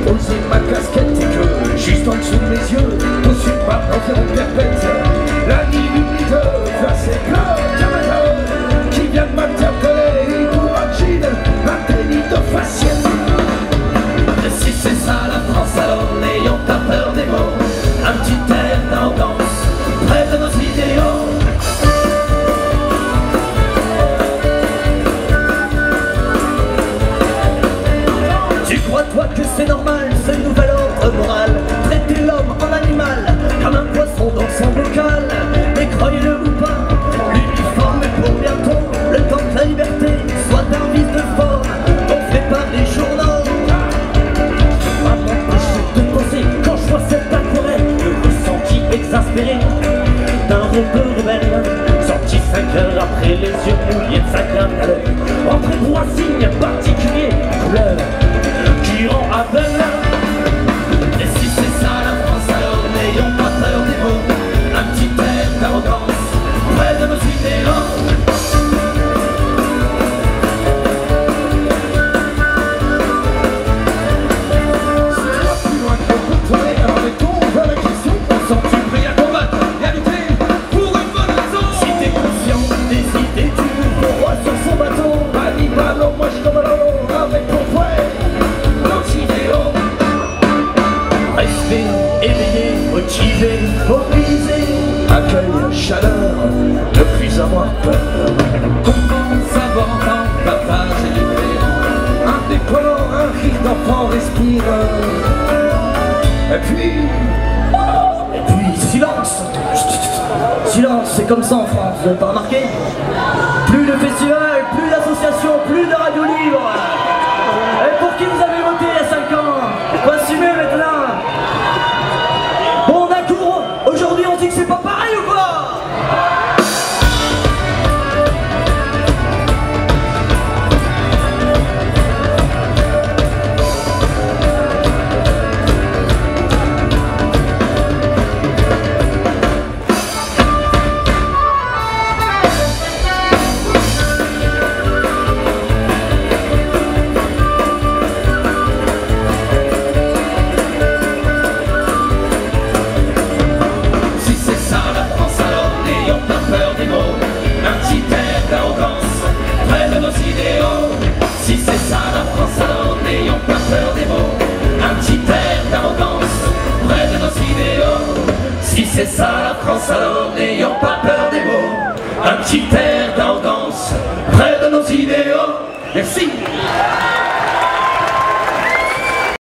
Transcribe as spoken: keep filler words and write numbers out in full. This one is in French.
poser ma casquette et que, juste en dessous de mes yeux, au-dessus de ma panthère perpète, la nuit humide face et le camarade qui vient de m'interpeller pour un jean, un délit de faciès. Et si c'est ça la France, alors n'ayons pas peur des mots, un petit air d'arrogance près de nos idéaux. Tu crois toi que c'est normal, ce nouvel ordre moral, traiter l'homme en animal, comme un poisson dans son bocal? Mais croyez-le ou pas, l'uniforme est pour bientôt, le temps que la liberté soit un vice de forme, gonflé par les journaux. À m'empêcher de penser quand je vois cette aquarelle, le ressenti exaspéré d'un rêveur rebelle, sorti cinq heures après les yeux mouillés de sa crème à l'œil, entré pour un signe particulier, couleur qui rend aveugle. Et si c'est ça la France, alors n'ayons pas peur des mots, un petit air d'arrogance près de nos idéaux. Éveillé, motivé, mobilisé, Accueil, chaleur, ne plus avoir peur. confiance, savoir, partage et différent. Un décollant, un rire d'enfant respire. Et puis... Et puis silence. Silence, c'est comme ça en France, vous n'avez pas remarqué? Plus de festivals, plus d'associations, plus de radio libre. Et pour qui vous avez voté il y a cinq ans? Faut assumer maintenant. Bon d'accord, aujourd'hui on dit que c'est pas pareil ou quoi? Si c'est ça la France, alors n'ayons pas peur des mots, un petit air d'arrogance près de nos idéaux. Si c'est ça la France, alors n'ayons pas